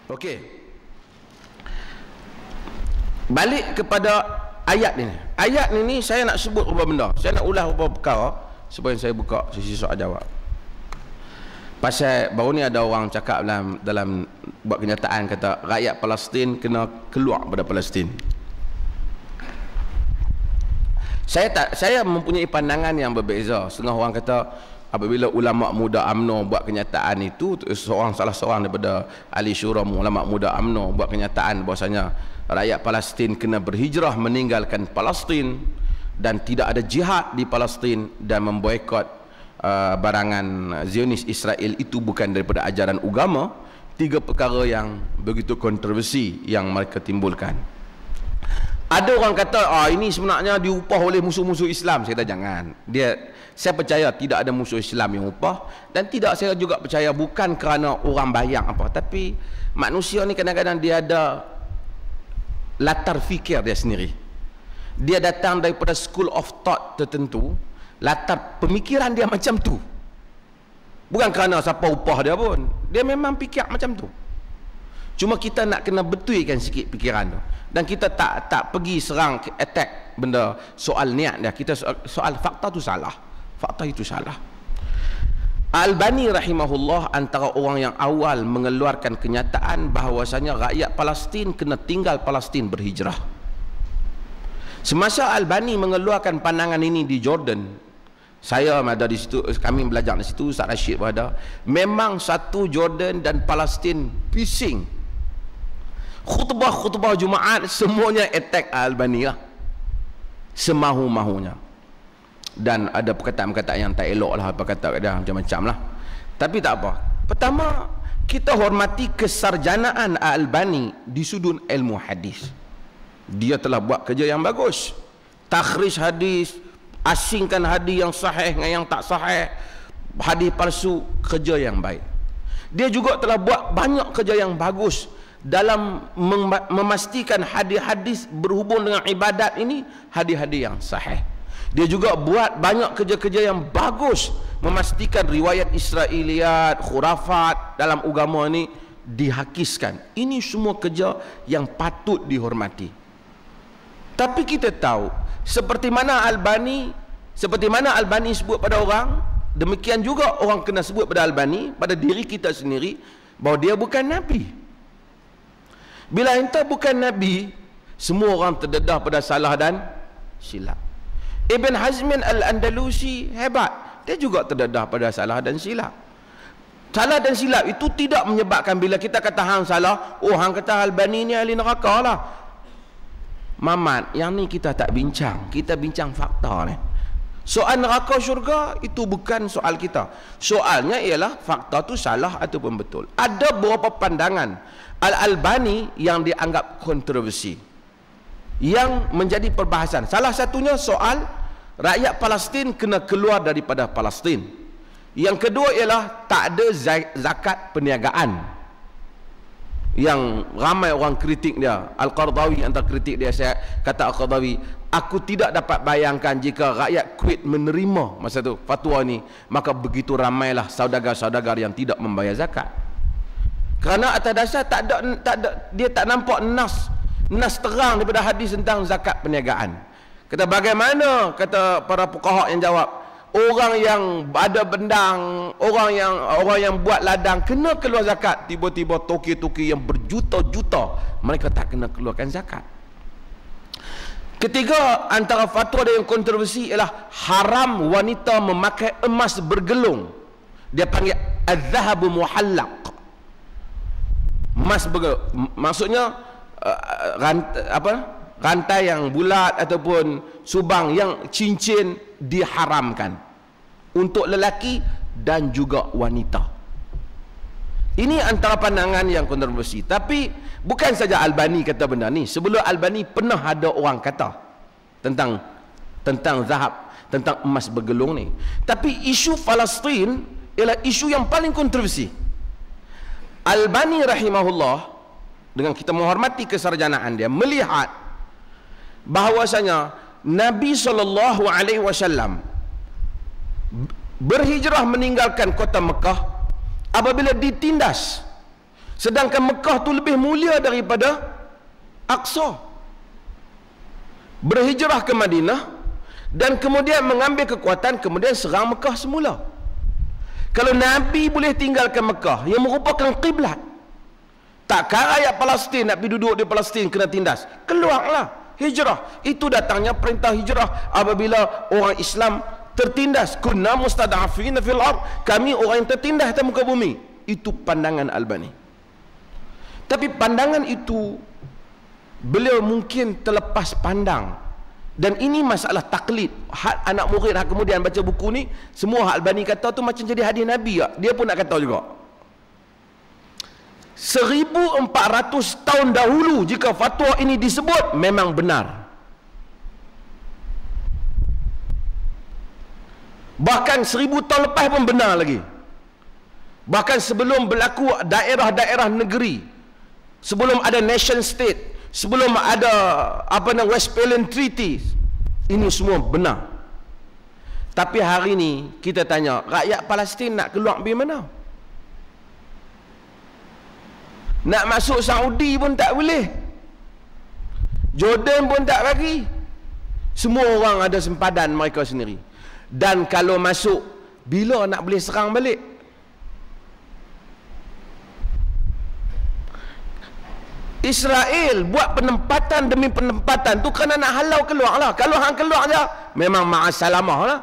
Okey. Balik kepada ayat ini. Ayat ini saya nak sebut beberapa benda. Saya nak ulas beberapa perkara sebelum saya buka sesi soal jawab. Pasal baru ni ada orang cakap dalam buat kenyataan kata rakyat Palestin kena keluar daripada Palestin. Saya mempunyai pandangan yang berbeza. Setengah orang kata apabila ulama muda UMNO buat kenyataan itu, salah seorang daripada ahli syura ulama muda UMNO buat kenyataan bahasanya rakyat Palestin kena berhijrah meninggalkan Palestin dan tidak ada jihad di Palestin dan memboikot barangan Zionis Israel, itu bukan daripada ajaran agama. Tiga perkara yang begitu kontroversi yang mereka timbulkan. Ada orang kata ini sebenarnya diupah oleh musuh-musuh Islam. Saya kata jangan. Saya percaya tidak ada musuh Islam yang upah, dan tidak saya juga percaya bukan kerana orang bayang apa, tapi manusia ni kadang-kadang dia ada latar fikir dia sendiri. Dia datang daripada school of thought tertentu, latar pemikiran dia macam tu. Bukan kerana siapa upah dia pun, dia memang fikir macam tu. Cuma kita nak kena betulkan sikit fikiran tu, dan kita tak pergi serang attack benda soal niat dia. Kita soal fakta tu salah, fakta itu salah. Al-Albani rahimahullah antara orang yang awal mengeluarkan kenyataan bahawasanya rakyat Palestin kena tinggal Palestin berhijrah. Semasa Al-Albani mengeluarkan pandangan ini di Jordan, saya ada di situ, kami belajar di situ, Ustaz Rashid ada. Memang satu Jordan dan Palestin bising. Khutbah Jumaat semuanya attack Al-Albani lah, semahu-mahunya. Dan ada perkataan-perkataan yang tak elok lah, apa kata dia macam-macam lah. Tapi tak apa. Pertama, kita hormati kesarjanaan Al-Albani di sudut ilmu hadis. Dia telah buat kerja yang bagus. Takhrij hadis, asingkan hadis yang sahih dengan yang tak sahih, hadis palsu, kerja yang baik. Dia juga telah buat banyak kerja yang bagus dalam memastikan hadis-hadis berhubung dengan ibadat ini hadis-hadis yang sahih. Dia juga buat banyak kerja-kerja yang bagus memastikan riwayat Israiliyat, khurafat dalam agama ini dihakiskan. Ini semua kerja yang patut dihormati. Tapi kita tahu seperti mana Albani sebut pada orang, demikian juga orang kena sebut pada Albani, pada diri kita sendiri, bahawa dia bukan Nabi. Bila ente bukan Nabi, semua orang terdedah pada salah dan silap. Ibn Hazmin Al-Andalusi hebat, dia juga terdedah pada salah dan silap. Salah dan silap itu tidak menyebabkan bila kita kata hang salah, hang kata Albani ni ahli neraka lah. Mamat, yang ni kita tak bincang, kita bincang fakta ni. Soal neraka syurga itu bukan soal kita. Soalnya ialah fakta tu salah ataupun betul. Ada beberapa pandangan Al-Albani yang dianggap kontroversi, yang menjadi perbahasan. Salah satunya soal rakyat Palestin kena keluar daripada Palestin. Yang kedua ialah tak ada zakat perniagaan, yang ramai orang kritik dia. Al-Qardawi antara kritik dia, saya kata Al-Qardawi, aku tidak dapat bayangkan jika rakyat Kuwait menerima masa tu fatwa ni, maka begitu ramailah saudagar-saudagar yang tidak membayar zakat. Kerana atas dasar dia tak nampak nas terang daripada hadis tentang zakat perniagaan. Kata bagaimana, kata para fuqaha yang jawab, orang yang ada bendang, orang yang buat ladang kena keluar zakat. Tiba-tiba toki-toki yang berjuta-juta mereka tak kena keluarkan zakat. Ketiga, antara fatwa dia yang kontroversi ialah haram wanita memakai emas bergelung. Dia panggil az-zahabu muhallaq. Emas bergelung, maksudnya rantai yang bulat ataupun subang yang cincin diharamkan untuk lelaki dan juga wanita. Ini antara pandangan yang kontroversi. Tapi bukan saja Albani kata benda ni. Sebelum Albani pernah ada orang kata tentang zahab, tentang emas bergelung ni. Tapi isu Palestin ialah isu yang paling kontroversi. Albani rahimahullah, dengan kita menghormati kesarjanaan dia, melihat bahawasanya Nabi SAW berhijrah meninggalkan kota Mekah apabila ditindas Sedangkan Mekah tu lebih mulia daripada Aqsa. Berhijrah ke Madinah dan kemudian mengambil kekuatan, kemudian serang Mekah semula. Kalau Nabi boleh tinggalkan Mekah yang merupakan kiblat, takkan rakyat Palestin nak pergi duduk di Palestin kena tindas? Keluarlah, hijrah. Itu datangnya perintah hijrah apabila orang Islam tertindas. Kunna mustad'afina fil ard, kami orang yang tertindas di muka bumi. Itu pandangan Albani. Tapi pandangan itu beliau mungkin terlepas pandang. Dan ini masalah taklid. Hak anak murid hak kemudian baca buku ni, semua hak Albani kata tu macam jadi hadis Nabi tak? Dia pun nak kata juga. 1400 tahun dahulu jika fatwa ini disebut, memang benar. Bahkan 1000 tahun lepas pun benar lagi. Bahkan sebelum berlaku daerah-daerah negeri, sebelum ada nation state, sebelum ada Westphalian Treaty, ini semua benar. Tapi hari ini kita tanya, rakyat Palestin nak keluar pergi mana? Nak masuk Saudi pun tak boleh, Jordan pun tak bagi. Semua orang ada sempadan mereka sendiri. Dan kalau masuk, bila nak boleh serang balik? Israel buat penempatan demi penempatan tu kerana nak halau keluar lah. Kalau hang keluar je, memang ma'asalamah lah.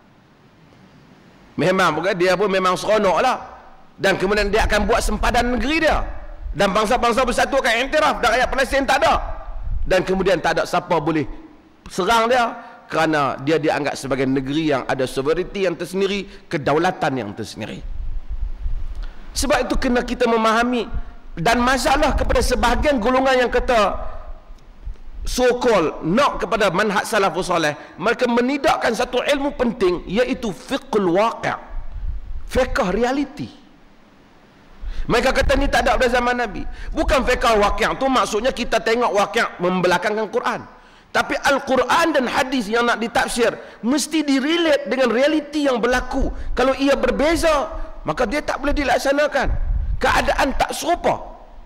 Memang bukan, dia pun memang seronok lah. Dan kemudian dia akan buat sempadan negeri dia. Dan bangsa-bangsa bersatu akan iktiraf, dan rakyat Palestin tak ada. Dan kemudian tak ada siapa boleh serang dia, kerana dia dianggap sebagai negeri yang ada sovereignty yang tersendiri, kedaulatan yang tersendiri. Sebab itu kena kita memahami. Dan masalah kepada sebahagian golongan yang kata so-called nak kepada manhaj salafus salih, mereka menidakkan satu ilmu penting, iaitu fiqhul waqi', fiqh realiti. Mereka kata ni tak ada pada zaman Nabi. Bukan fiqh waqi' tu maksudnya kita tengok waqi' membelakangkan Quran. Tapi Al-Quran dan hadis yang nak ditafsir mesti direlate dengan realiti yang berlaku. Kalau ia berbeza, maka dia tak boleh dilaksanakan. Keadaan tak serupa.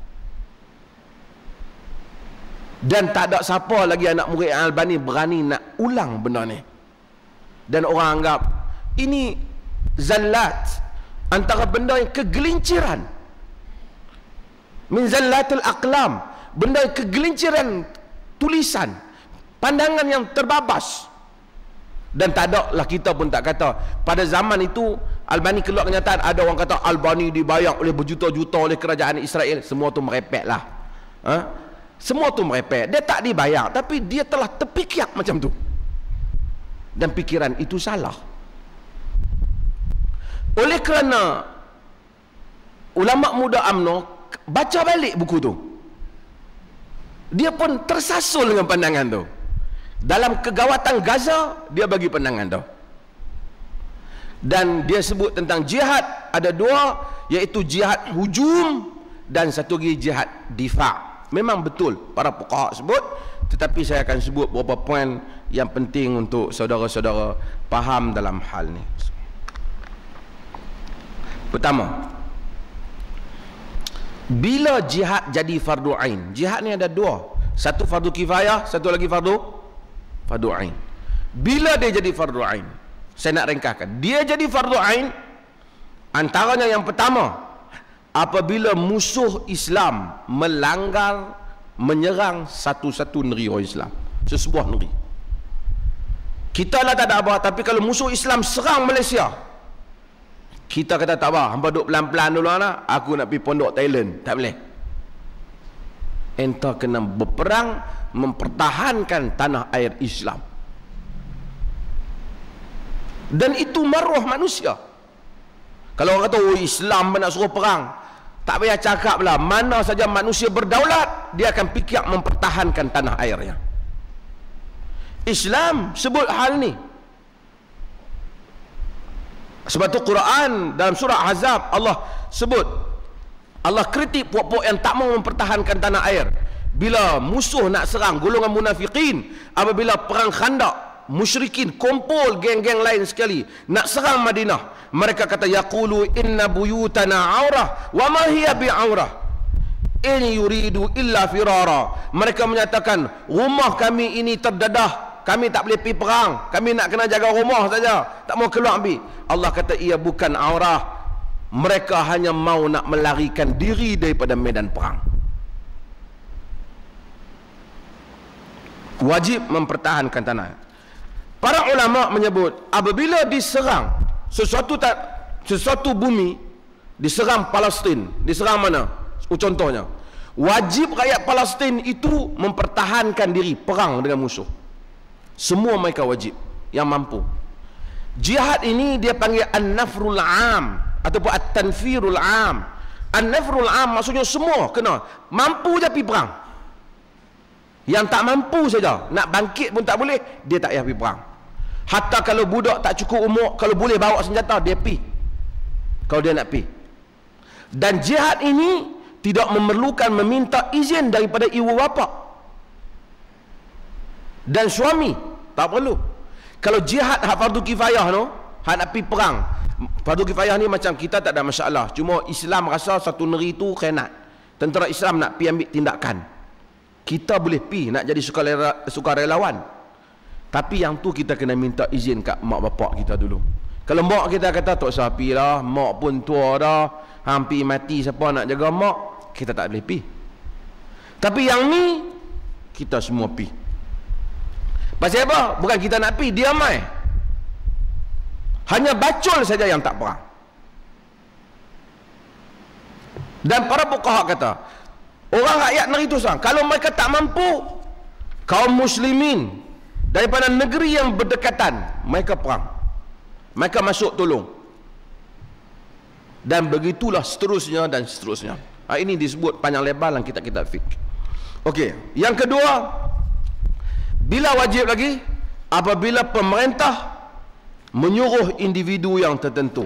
Dan tak ada siapa lagi anak murid Albani berani nak ulang benda ni. Dan orang anggap ini zallat, antara benda yang kegelinciran, min zallatul aqlam, benda yang kegelinciran tulisan, pandangan yang terbabas. Dan tak ada lah, kita pun tak kata pada zaman itu Albani keluar kenyataan, ada orang kata Albani dibayar oleh berjuta-juta oleh kerajaan Israel. Semua tu merepek lah, semua tu merepek. Dia tak dibayar, tapi dia telah terfikir macam tu, dan fikiran itu salah. Oleh kerana ulama muda UMNO baca balik buku tu, dia pun tersasul dengan pandangan tu. Dalam kegawatan Gaza, dia bagi pandangan tu. Dan dia sebut tentang jihad ada dua, iaitu jihad hujum dan satu lagi jihad difa'. Memang betul para fuqaha sebut, tetapi saya akan sebut beberapa poin yang penting untuk saudara-saudara faham dalam hal ni. Pertama, bila jihad jadi fardu ain, jihad ni ada dua, satu fardu kifayah, satu lagi fardu ain. Bila dia jadi fardu ain, saya nak ringkaskan, dia jadi fardu ain antaranya yang pertama, apabila musuh Islam melanggar, menyerang satu-satu negeri orang Islam, sesebuah negeri. Kita lah tak ada apa, tapi kalau musuh Islam serang Malaysia, kita kata tak apa, hampa duduk pelan-pelan dulu lah, aku nak pergi pondok Thailand. Tak boleh. Entah kena berperang mempertahankan tanah air Islam. Dan itu maruah manusia. Kalau orang kata, oh Islam nak suruh perang, tak payah cakap lah, mana saja manusia berdaulat, dia akan fikir mempertahankan tanah airnya. Islam sebut hal ni. Sebab tu Quran dalam surah Ahzab, Allah sebut, Allah kritik puak-puak yang tak mau mempertahankan tanah air. Bila musuh nak serang, golongan munafikin, apabila perang Khandaq, musyrikin kumpul geng-geng lain sekali nak serang Madinah, mereka kata, yaqulu inna buyutana aurah wa ma hiya bi'aurah. in yuridu illa firara. Mereka menyatakan rumah kami ini terdedah, kami tak boleh pergi perang, kami nak kena jaga rumah saja, tak mau keluar pergi. Allah kata ia bukan aurah, mereka hanya mau nak melarikan diri daripada medan perang. Wajib mempertahankan tanah. Para ulama menyebut apabila diserang sesuatu bumi, diserang Palestin, diserang mana? Contohnya, wajib rakyat Palestin itu mempertahankan diri, perang dengan musuh. Semua mereka wajib yang mampu. Jihad ini dia panggil an-nafrul am ataupun at-tanfirul am. An-nafrul am maksudnya semua kena mampu je pergi perang. Yang tak mampu saja, nak bangkit pun tak boleh, dia tak payah pergi perang. Hatta kalau budak tak cukup umur, kalau boleh bawa senjata, dia pergi kalau dia nak pergi. Dan jihad ini tidak memerlukan meminta izin daripada ibu bapa dan suami, tak perlu. Kalau jihad hak fardu kifayah tu, hak nak pergi perang, fardu kifayah ni macam kita tak ada masalah, cuma Islam rasa satu negeri tu khianat, tentera Islam nak pergi ambil tindakan, kita boleh pergi nak jadi sukarelawan. Tapi yang tu kita kena minta izin kat mak bapak kita dulu. Kalau mak kita kata tak usah pergi lah, mak pun tua dah, hampir mati, siapa nak jaga mak, kita tak boleh pergi. Tapi yang ni kita semua pergi. Pasal apa? Bukan kita nak pergi, dia mai. Hanya bacul saja yang tak perang. Dan para fuqaha kata, orang rakyat negeri itu kalau mereka tak mampu, kaum muslimin daripada negeri yang berdekatan, mereka perang, mereka masuk tolong, dan begitulah seterusnya dan seterusnya. Ini disebut panjang lebar dalam kitab-kitab fiqh. Okey, yang kedua, bila wajib lagi? Apabila pemerintah menyuruh individu yang tertentu.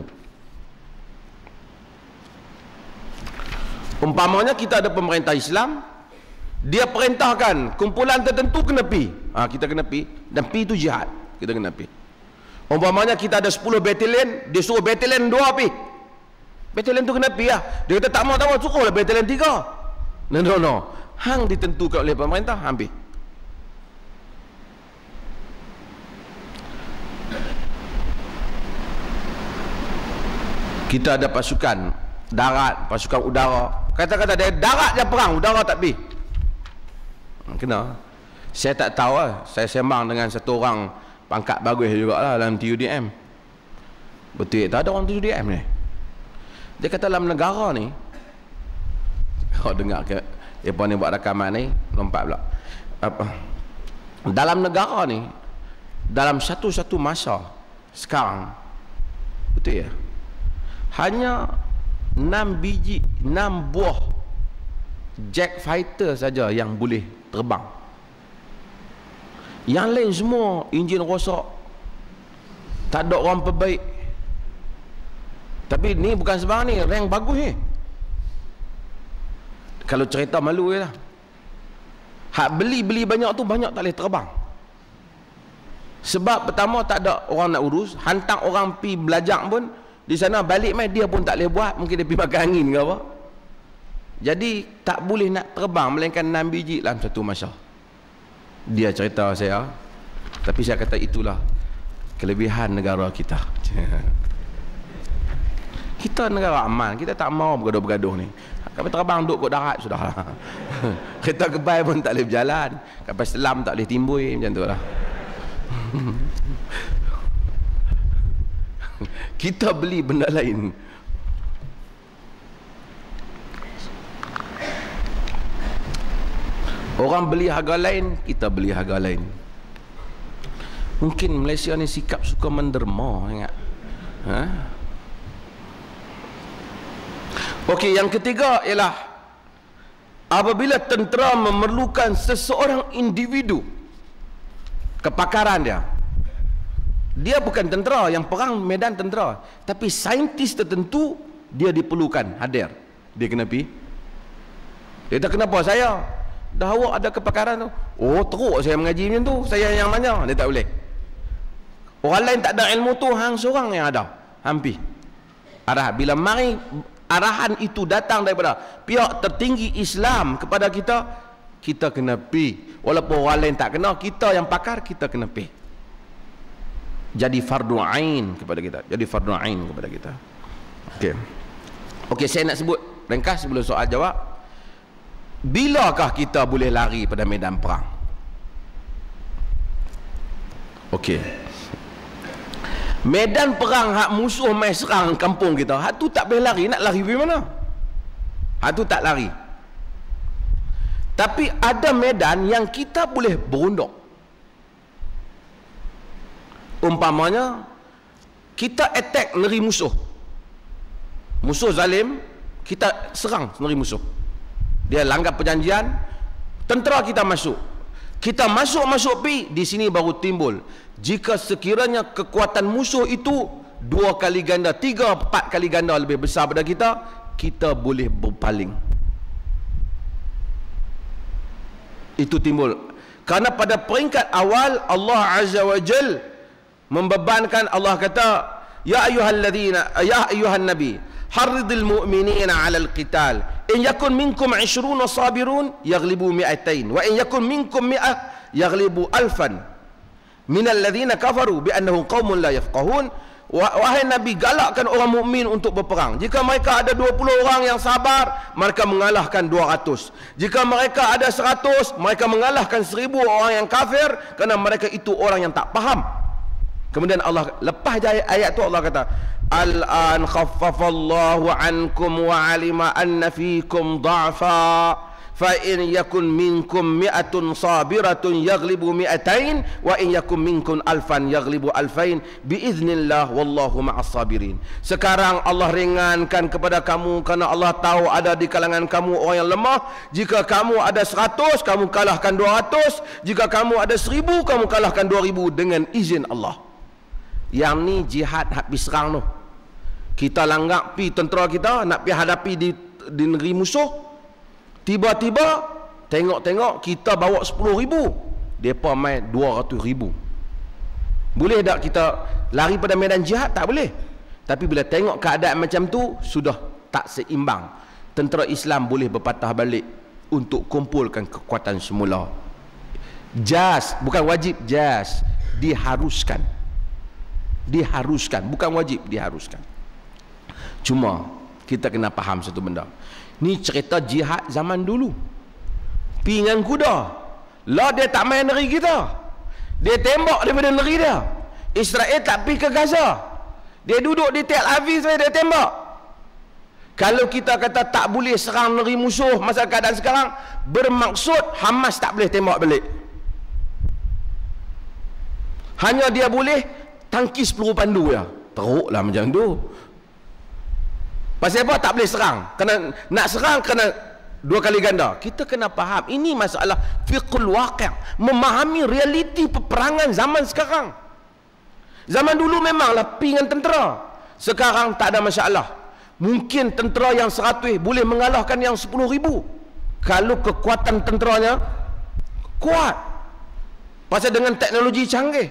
Umpamanya kita ada pemerintah Islam, dia perintahkan kumpulan tertentu kena pi, kita kena pi, dan pi itu jihad, kita kena pi. Umpamanya kita ada 10 batalion, dia suruh batalion 2 pi, batalion tu kena pi lah. Dia kata tak mau, suruhlah batalion 3. No, hang ditentukan oleh pemerintah, ambil. Kita ada pasukan darat, pasukan udara, kata-kata dia darat je perang, udara tak pi. Kena. Saya tak tahu lah. Saya sembang dengan satu orang pangkat bagus jugalah dalam TUDM. Betul tak ada orang TUDM ni. Dia kata dalam negara ni, kau dengar ke depa ni buat rakaman ni, lompat pula. Dalam negara ni, dalam satu masa sekarang, betul ya, hanya 6 buah jet fighter saja yang boleh terbang. Yang lain semua enjin rosak, tak ada orang perbaik. Tapi ni bukan sebarang ni, rank bagus ni. Kalau cerita malu je lah. Hak beli banyak tu, banyak tak boleh terbang. Sebab pertama tak ada orang nak urus, hantar orang pi belajar pun di sana balik mai dia pun tak boleh buat, mungkin dia pergi makan angin ke apa. Jadi tak boleh nak terbang melainkan 6 biji dalam satu masa. Dia cerita saya, tapi saya kata itulah kelebihan negara kita. Kita negara aman, kita tak mau bergaduh-bergaduh ni. Kapal terbang duduk kat darat sudahlah. Kereta kebal pun tak boleh berjalan, kapal selam tak boleh timbul, macam tu lah. Kita beli benda lain. Orang beli harga lain, kita beli harga lain. Mungkin Malaysia ni sikap suka menderma, ingat. Okey, yang ketiga ialah apabila tentera memerlukan seseorang individu, kepakaran dia bukan tentera yang perang medan tentera, tapi saintis tertentu dia diperlukan hadir, dia kena pergi. Dia kata kenapa saya? Dah awak ada kepakaran tu. Oh teruk saya mengaji macam tu, saya yang mana? Dia tak boleh. Orang lain tak ada ilmu tu, hang seorang yang ada, hampir arah bila mari arahan itu datang daripada pihak tertinggi Islam kepada kita, kita kena pi. Walaupun orang lain tak kena, kita yang pakar, kita kena pi. Jadi fardu ain kepada kita. Jadi fardu ain kepada kita. Okey, saya nak sebut ringkas sebelum soal jawab. Bilakah kita boleh lari pada medan perang? Okey. Medan perang hak musuh mai serang kampung kita, hak tu tak boleh lari. Nak lari pergi mana? Hak tu tak lari. Tapi ada medan yang kita boleh berunduk. Umpamanya kita attack negeri musuh. Musuh zalim, kita serang negeri musuh. Dia langgar perjanjian, tentera kita masuk. Kita masuk pi, di sini baru timbul. Jika sekiranya kekuatan musuh itu 2 kali ganda, 3, 4 kali ganda lebih besar daripada kita, kita boleh berpaling. Itu timbul. Karena pada peringkat awal Allah Azza wa Jal membebankan, Allah kata, ya ayuhan nabi, harridil mu'minina 'alal qital. In yakun minkum 20 sabirun yaghlibu 200 wa in yakun minkum 100 yaghlibu 1000 minal ladzina kafaru bi annahum qaumun la yafqahun. Wahai Nabi, galakkan orang mukmin untuk berperang. Jika mereka ada 20 orang yang sabar, mereka mengalahkan 200. Jika mereka ada 100, mereka mengalahkan 1000 orang yang kafir, kerana mereka itu orang yang tak faham. Kemudian Allah lepas ayat tu, Allah kata, al-an khaffafallahu ankum wa alima anna fikum dha'fa fa in yakun minkum 100 sabiratun yaghlibu 200 wa in yakun minkum 1000 yaghlibu 2000 biiznillah wallahu ma'as sabirin. Sekarang Allah ringankan kepada kamu kerana Allah tahu ada di kalangan kamu orang yang lemah. Jika kamu ada 100, kamu kalahkan 200. Jika kamu ada 1000, kamu kalahkan 2000 dengan izin Allah. Yang ni jihad habis serang tu. Kita langgar pi tentera kita nak pi hadapi di negeri musuh. Tiba-tiba tengok kita bawa 10,000, depa main 200,000. Boleh tak kita lari pada medan jihad? Tak boleh. Tapi bila tengok keadaan macam tu, sudah tak seimbang. Tentera Islam boleh berpatah balik untuk kumpulkan kekuatan semula. Jas, bukan wajib, jas, diharuskan. Diharuskan, bukan wajib, diharuskan. Cuma kita kena faham satu benda. Ni cerita jihad zaman dulu. Pingan kuda. Lah dia tak main negeri kita. Dia tembak daripada negeri dia. Israel tak pergi ke Gaza. Dia duduk di Tel Aviv sampai dia tembak. Kalau kita kata tak boleh serang negeri musuh masa keadaan sekarang, bermaksud Hamas tak boleh tembak balik. Hanya dia boleh tangkis peluru pandu ya. Teruklah macam tu. Pasal apa? Tak boleh serang. Kena nak serang kena 2 kali ganda. Kita kena faham ini masalah fiqhul waqi', memahami realiti peperangan zaman sekarang. Zaman dulu memanglah pingan tentera. Sekarang tak ada masalah. Mungkin tentera yang 100 boleh mengalahkan yang 10,000 kalau kekuatan tenteranya kuat. Pasal dengan teknologi canggih.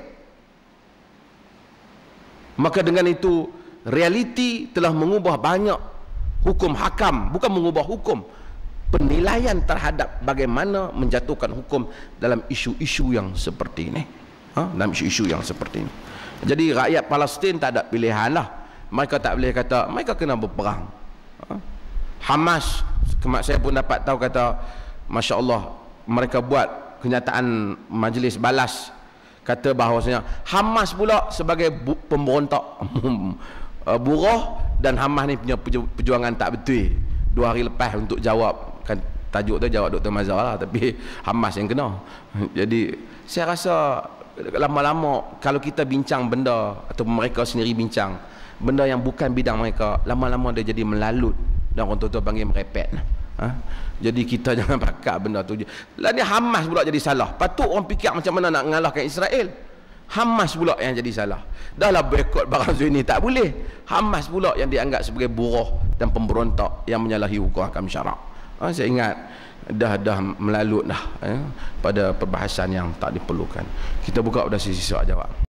Maka dengan itu realiti telah mengubah banyak hukum hakam. Bukan mengubah hukum, penilaian terhadap bagaimana menjatuhkan hukum dalam isu-isu yang seperti ini. Dalam isu-isu yang seperti ini. Jadi rakyat Palestin tak ada pilihan lah. Mereka tak boleh kata mereka kena berperang. Hamas, saya pun dapat tahu kata, Masya Allah, mereka buat kenyataan majlis balas, kata bahawasanya Hamas pula sebagai pemberontak buruh, dan Hamas ni punya perjuangan tak betul. 2 hari lepas untuk jawab, kan tajuk tu jawab Dr. Mazhar lah, tapi Hamas yang kena. Jadi saya rasa lama-lama kalau kita bincang benda, atau mereka sendiri bincang benda yang bukan bidang mereka, lama-lama dia jadi melalut, dan orang tua panggil merepet. Jadi kita jangan pakai benda tu. Lah ni Hamas pula jadi salah. Patut orang fikir macam mana nak mengalahkan Israel. Hamas pula yang jadi salah. Dahlah boikot barang Zuni tak boleh. Hamas pula yang dianggap sebagai buruh dan pemberontak yang menyalahi hukum hakam syarak. Saya ingat dah melalut dah pada perbahasan yang tak diperlukan. Kita buka pada sisi soal jawab.